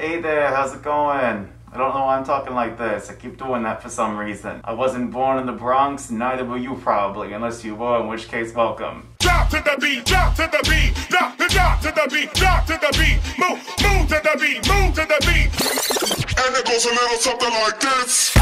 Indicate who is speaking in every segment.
Speaker 1: Hey there, how's it going? I don't know why I'm talking like this. I keep doing that for some reason. I wasn't born in the Bronx, neither were you probably, unless you were, in which case, welcome.
Speaker 2: Drop to the beat, drop to the beat, drop to the beat, drop to the beat, move to the beat, move to the beat. And it goes a little something like this.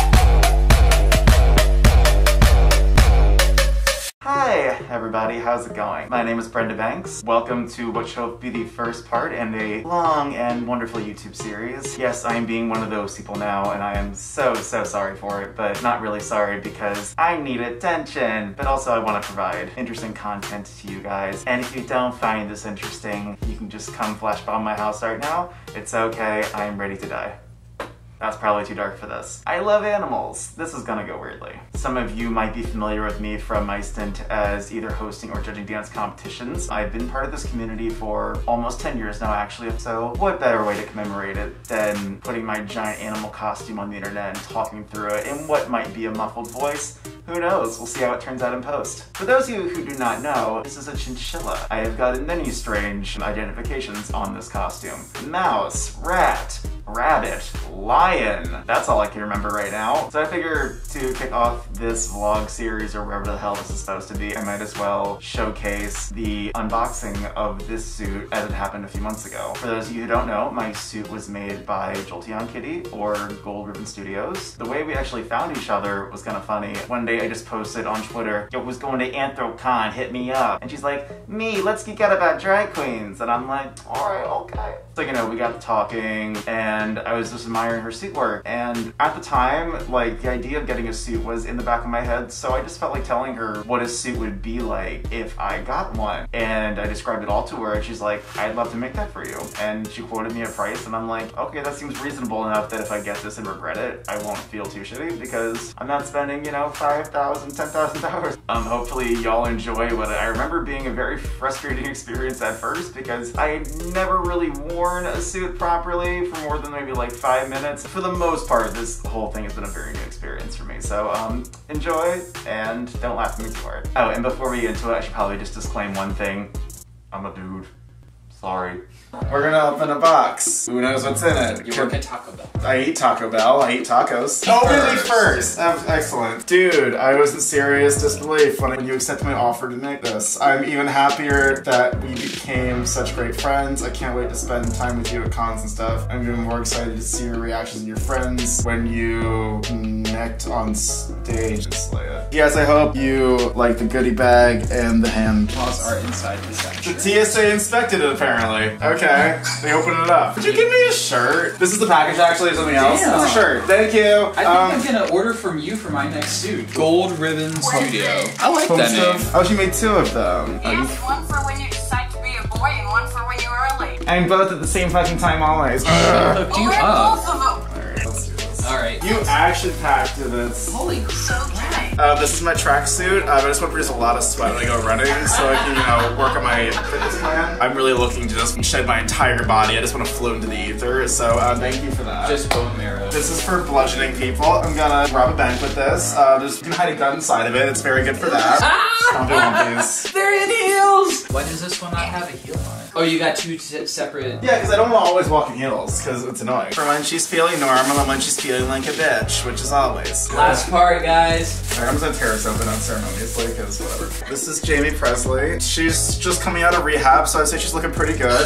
Speaker 1: Hi everybody, how's it going? My name is Brenda Banks. Welcome to what shall be the first part in a long and wonderful YouTube series. Yes, I am being one of those people now, and I am so sorry for it, but not really sorry because I need attention. But also I want to provide interesting content to you guys. And if you don't find this interesting, you can just come flash bomb my house right now. It's okay, I am ready to die. That's probably too dark for this. I love animals. This is gonna go weirdly. Some of you might be familiar with me from my stint as either hosting or judging dance competitions. I've been part of this community for almost 10 years now, actually, so what better way to commemorate it than putting my giant animal costume on the internet and talking through it in what might be a muffled voice? Who knows? We'll see how it turns out in post. For those of you who do not know, this is a chinchilla. I have gotten many strange identifications on this costume. Mouse, rat, rabbit, lion. That's all I can remember right now. So I figure to kick off this vlog series, or wherever the hell this is supposed to be, I might as well showcase the unboxing of this suit as it happened a few months ago. For those of you who don't know, my suit was made by Jolteon Kitty, or Gold Ribbon Studios. The way we actually found each other was kind of funny. One day I just posted on Twitter, yo, who's going to Anthrocon, hit me up. And she's like, me, let's geek out about drag queens. And I'm like, alright, okay. So, you know, we got talking, and I was just admiring her suit work. And at the time, like, the idea of getting a suit was in the back of my head, so I just felt like telling her what a suit would be like if I got one. And I described it all to her, and she's like, I'd love to make that for you. And she quoted me a price, and I'm like, okay, that seems reasonable enough that if I get this and regret it, I won't feel too shitty, because I'm not spending, you know, $5,000, $10,000. Hopefully y'all enjoy what I remember being a very frustrating experience at first, because I had never really worn a suit properly for more than maybe like 5 minutes. For the most part, this whole thing has been a very new experience for me. So enjoy, and don't laugh at me too hard. Oh, and before we get into it, I should probably just disclaim one thing. I'm a dude. Sorry. We're gonna open a box. Who knows what's in it?
Speaker 3: You work at Taco Bell.
Speaker 1: I eat Taco Bell. I eat tacos. Oh, really? First. Excellent. Dude, I was in serious disbelief when you accepted my offer to make this. I'm even happier that we became such great friends. I can't wait to spend time with you at cons and stuff. I'm even more excited to see your reactions and your friends when you connect on stage and slay it. Yes, I hope you like the goodie bag and the hand.
Speaker 3: Paws are inside the section.
Speaker 1: The TSA inspected it, apparently. Okay, they opened it up. Would you give me a shirt? This is the package, actually, or something else?
Speaker 3: Damn.
Speaker 1: It's a shirt. Thank you.
Speaker 3: I think I'm gonna order from you for my next suit. Gold Ribbon Studio. I like that name.
Speaker 1: Oh, she made 2 of them.
Speaker 4: Yes, one for when you decide to be a boy and one for when you are a lady.
Speaker 1: And both at the same fucking time always.
Speaker 3: Hooked you
Speaker 4: Or
Speaker 3: up.
Speaker 4: both of them.
Speaker 1: Alright, let's do this.
Speaker 3: Alright.
Speaker 1: You actually packed this.
Speaker 3: Holy crap.
Speaker 1: This is my tracksuit. I just want to produce a lot of sweat when I go running so I can, you know, work on my fitness plan. I'm really looking to just shed my entire body. I just want to float into the ether, so thank you for that.
Speaker 3: Just bone marrow.
Speaker 1: This is for bludgeoning people. I'm gonna rob a bank with this. You can hide a gun inside of it. It's very good for that. Don't do one, please.
Speaker 3: They're in heels! Why does this one not have a heel on it? Oh, you got 2 separate...
Speaker 1: Yeah, because I don't want to always walk in heels, because it's annoying. For when she's feeling normal and when she's feeling like a bitch, which is always.
Speaker 3: Last part, guys.
Speaker 1: Alright, I'm just gonna tear this open unceremoniously, because whatever. This is Jamie Presley. She's just coming out of rehab, so I'd say she's looking pretty good.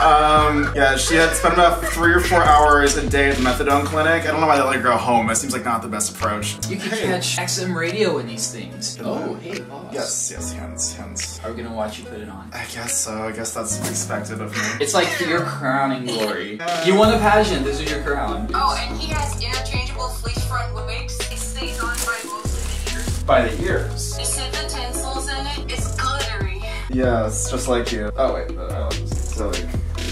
Speaker 1: Yeah, she had spent about 3 or 4 hours a day at the methadone clinic. I don't know why they let her go home. That seems like not the best approach.
Speaker 3: You can catch XM radio in these things. Oh, hey, boss.
Speaker 1: Yes, hands.
Speaker 3: Are we gonna watch you put it on?
Speaker 1: I guess so. I guess that's expected of me.
Speaker 3: It's like your crowning glory. You won a pageant, this is your crown.
Speaker 4: Oh, and he has interchangeable fleece front wigs. It stays on by mostly the ears.
Speaker 1: By the ears.
Speaker 4: You see the tinsels in it? It's glittery.
Speaker 1: Yes, just like you. Oh wait, so like.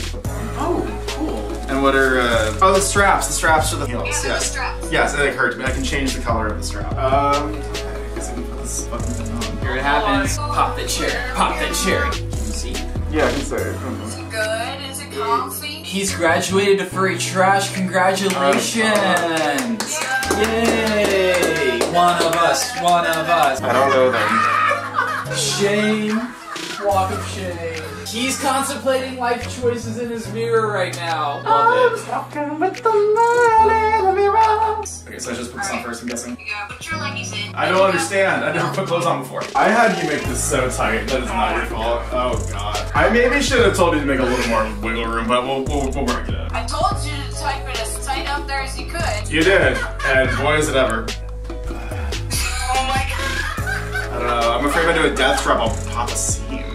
Speaker 3: Oh, cool.
Speaker 1: And what are oh, the straps. The straps are the heels.
Speaker 4: Yeah,
Speaker 1: Yes.
Speaker 4: the straps.
Speaker 1: Yes, it occurred to me. I can change the color of the strap. Okay. I guess I can put this fucking thing on.
Speaker 3: Here it happens. Pop the chair. Pop the chair. Can you see?
Speaker 1: Yeah, I can say it.
Speaker 4: Is it good? Is it comfy?
Speaker 3: He's graduated to Furry Trash. Congratulations! Yay! One of us. One of us.
Speaker 1: I don't know them.
Speaker 3: Shame. Walk of shame. He's contemplating life choices in his mirror right now. Love it.
Speaker 1: Walking with the man in the mirror.
Speaker 5: Okay, so I just put this on first, I'm guessing.
Speaker 4: Yeah, put your leggies in.
Speaker 5: I don't understand. I never put clothes on before. I had you make this so tight. That is not your fault. Oh god. I maybe should have told you to make a little more wiggle room, but we'll work it out.
Speaker 4: I told you to type it as tight up there as you could.
Speaker 5: You did, and boy is it ever.
Speaker 4: Oh my god.
Speaker 5: I don't know. I'm afraid if I do a death drop, I'll pop a seam.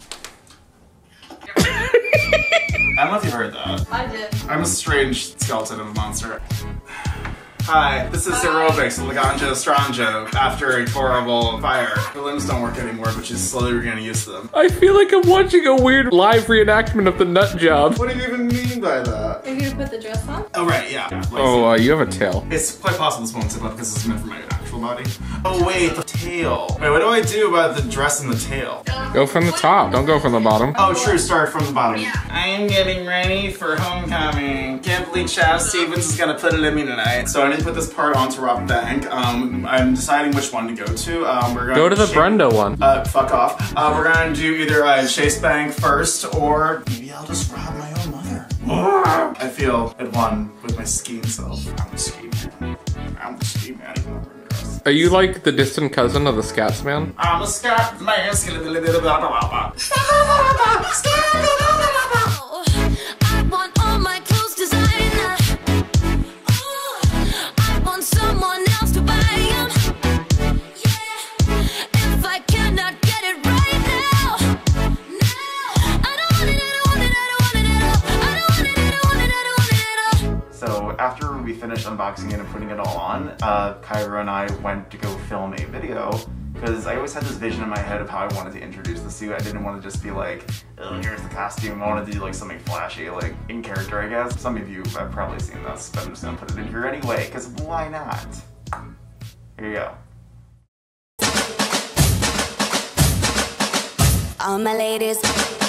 Speaker 5: I don't know if you've heard that.
Speaker 4: I did.
Speaker 5: I'm a strange skeleton of a monster. Hi, this is aerobics, Laganjo Stranjo, after a horrible fire. Her limbs don't work anymore, but she's slowly getting used to them.
Speaker 6: I feel like I'm watching a weird live reenactment of the nut job.
Speaker 5: What do you even mean by that?
Speaker 4: Are you gonna put the dress on?
Speaker 5: Oh, right, yeah.
Speaker 6: Oh, you have a tail.
Speaker 5: It's quite possible this won't tip up because it's meant for my actual body. Oh, wait, the tail. Wait, what do I do about the dress and the tail?
Speaker 6: Go from the top. Don't go from the bottom.
Speaker 5: Oh, true, start from the bottom. I am getting ready for homecoming. Can't believe Chad Stevens is gonna put it in me tonight. So I need to put this part onto Rob Bank. I'm deciding which one to go to. We're gonna
Speaker 6: Go to the Brenda one.
Speaker 5: Fuck off. We're gonna do either Chase Bank first, or maybe I'll just rob my own mother. I feel at one with my skiing self. I'm the ski man. I'm the ski man. Even though we're girls.
Speaker 6: Are you like the distant cousin of the Scats man?
Speaker 5: I'm a scat man.
Speaker 7: I want all my clothes designer. I want someone else to buy them. Yeah, if I cannot get it right now, I don't want it, I don't want it, I don't want it at all. I don't want it, I don't want it, I don't want it at all.
Speaker 1: So after we finished unboxing it and putting it all on, Kyra and I went to go film a video because I always had this vision in my head of how I wanted to introduce the suit. I didn't want to just be like, oh, here's the costume. I wanted to do like something flashy, like in character, I guess. Some of you have probably seen this, but I'm just gonna put it in here anyway, because why not? Here you go.
Speaker 7: All my ladies.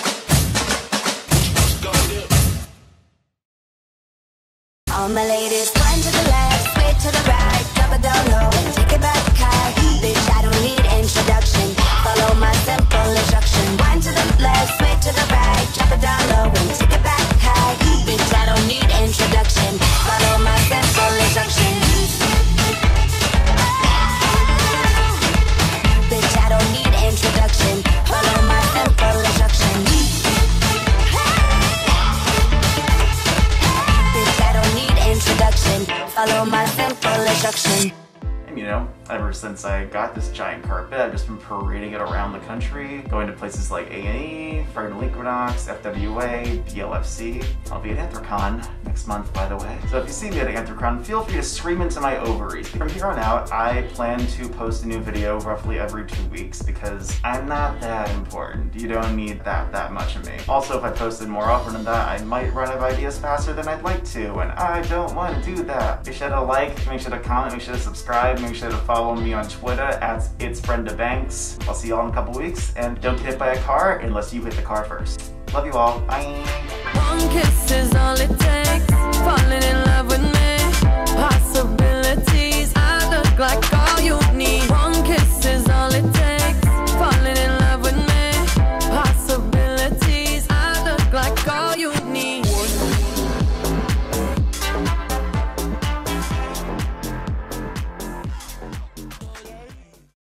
Speaker 7: All my ladies, one to the left, switch to the right, drop it down low and take it back high. Bitch, I don't need introduction. Follow my simple instruction. One to the left, switch to the right, drop it down low and take it back high. Bitch, I don't need introduction. Follow my simple instruction. Bitch, I don't need introduction. Follow my simple instruction. Bitch, I don't need introduction. Follow my simple instruction.
Speaker 1: And you know, ever since I got this giant carpet, I've just been parading it around the country, going to places like A&E, Friday Equinox, FWA, PLFC. I'll be at Anthrocon next month, by the way. So if you see me at Anthrocon, feel free to scream into my ovaries. From here on out, I plan to post a new video roughly every 2 weeks because I'm not that important. You don't need that much of me. Also, if I posted more often than that, I might run out of ideas faster than I'd like to, and I don't want to do that. Make sure to like, make sure to comment, make sure to subscribe, make sure to follow me on Twitter at It's Brenda Banks. I'll see y'all in a couple weeks, and don't get hit by a car unless you hit the car first. Love you all. Bye.
Speaker 7: One kiss is all it takes. Falling in love with me. Possibilities. I look like